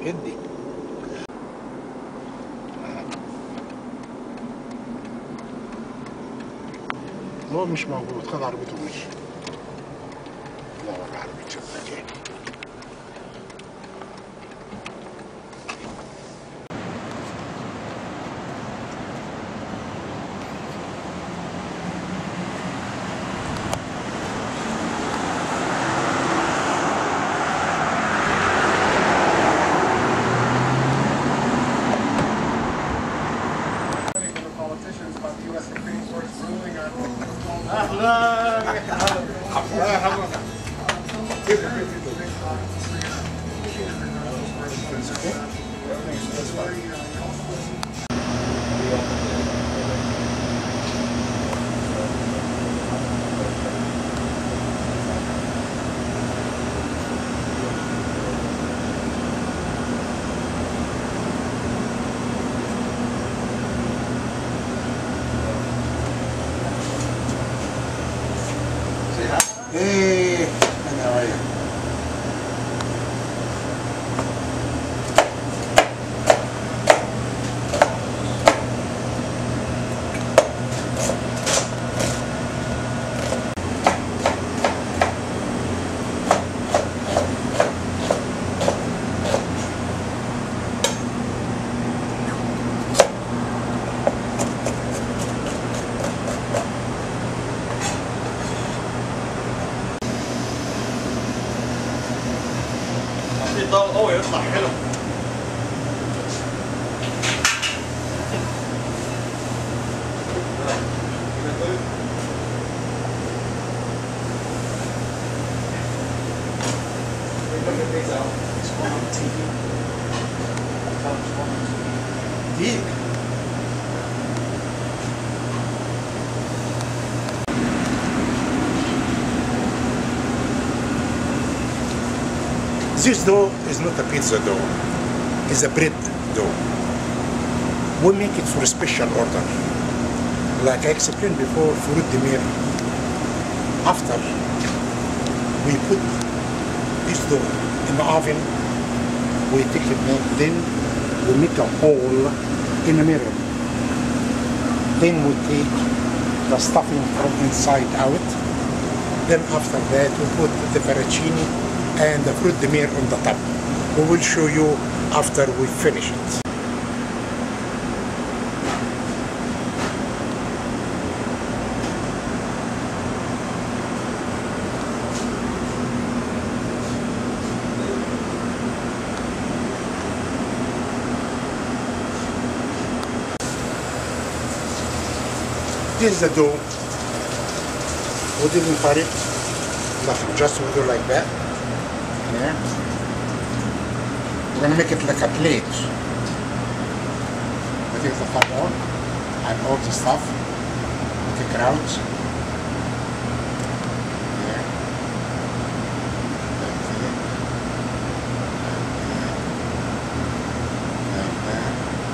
ادي. هو مش موجود، خد عربيته ومشي. لا والله عربية شفتها. Hey, how are you? الضوء يطلع حلو. ديك This dough is not a pizza dough, it's a bread dough. We make it for a special order. Like I explained before, fruit de mer. After we put this dough in the oven, we take it back, then we make a hole in the middle. Then we take the stuffing from inside out. Then after that we put the fettuccine and the fruit de mer on the top. We will show you after we finish it. This is the dough. We didn't cut it, nothing, just we do like that. Yeah. We're gonna make it like a plate. We take the top on, add all the stuff, take it out. Yeah. Like that.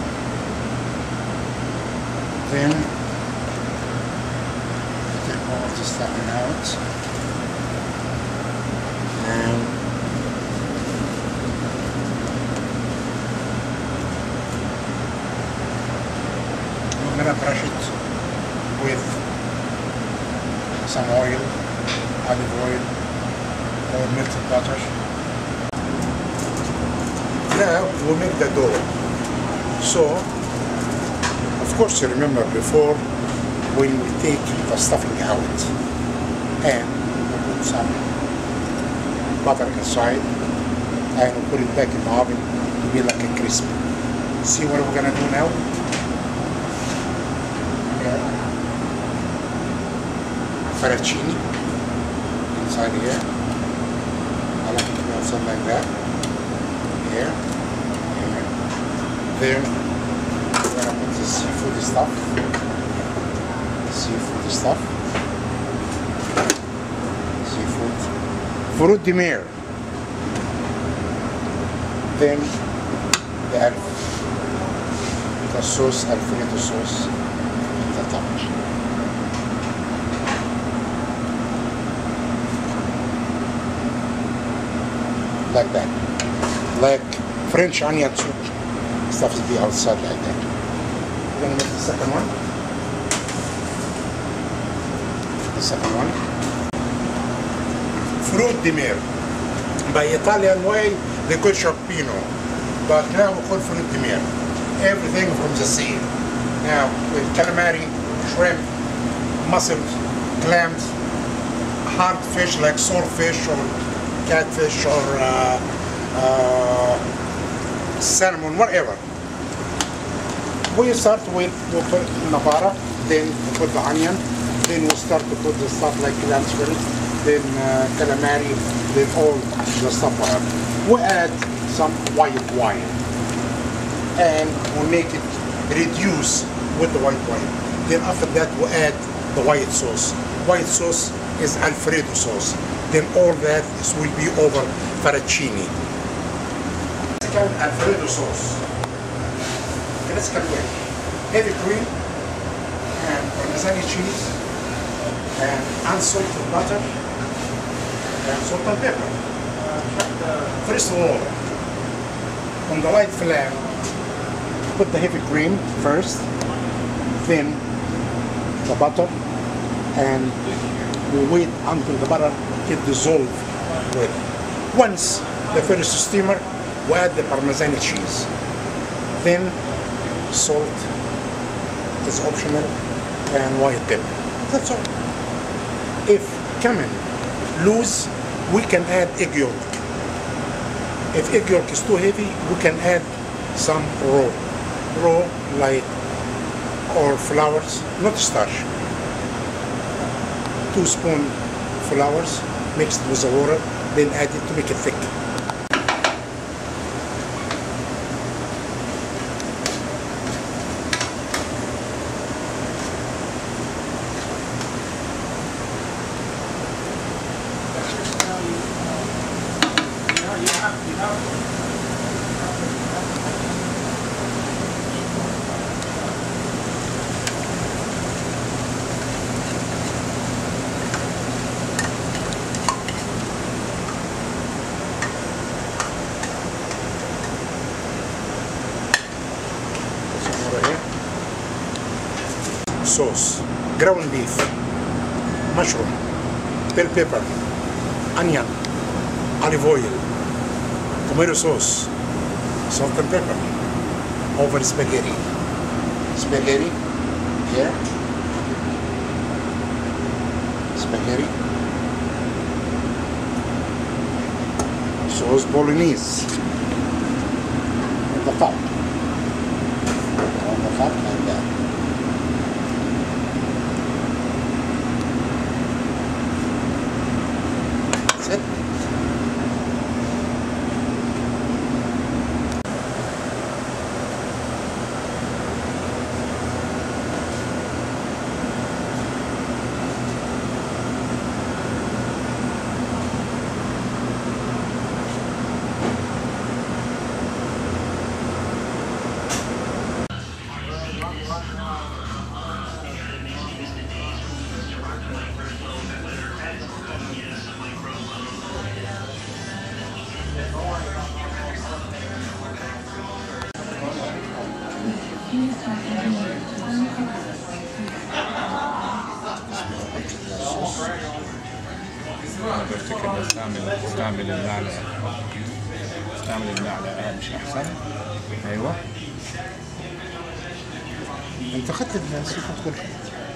Then take all the stuffing out. And I'm gonna brush it with some oil, olive oil, or melted butter. Now we'll make the dough. So, of course, you remember before when we take the stuffing out and we put some butter inside and we put it back in the oven to be like a crisp. See what we're gonna do now? Fettuccine inside here. I like it to be outside like that. Here. Here. Then we're gonna put the seafood stuff. Seafood stuff. Seafood. Fruit de mer. Then the sauce, Alfredo sauce at the top. Like that. Like French onion soup. Stuff to be outside like that. We're gonna make the second one. The second one. Fruit di mer. By Italian way, they call Sharpino. But now we call fruit di mer. Everything from the sea. Now, with calamari, shrimp, mussels, clams, hard fish like swordfish or catfish or salmon, whatever. We start with, we put navara, then we put the onion, then we start to put the stuff like clam spirits, then calamari, then all the stuff. We add some white wine and we make it reduce with the white wine. Then after that we add the white sauce. White sauce is Alfredo sauce. Then all that will be over fettuccine. Alfredo sauce. Let's cut away. Heavy cream and Parmesan cheese and unsalted butter and salt and pepper. First of all, on the light flame, put the heavy cream first, then the butter, and we wait until the butter get dissolved with. Once the first steamer, we add the Parmesan cheese. Then salt is optional and white pepper. That's all. If coming loose, we can add egg yolk. If egg yolk is too heavy, we can add some raw like or flours, not starch. 2 spoons flours mixed with the water, then add it to make it thick. Sauce, ground beef, mushroom, bell pepper, onion, olive oil, tomato sauce, salt and pepper, over spaghetti. Spaghetti, here, spaghetti, sauce bolognese, at the top, on the top like that. It. أنا بفتكر استعمل المعلقة. استعمل المعلقة مش أحسن؟ أيوه. أنت أخذت السيفود كله.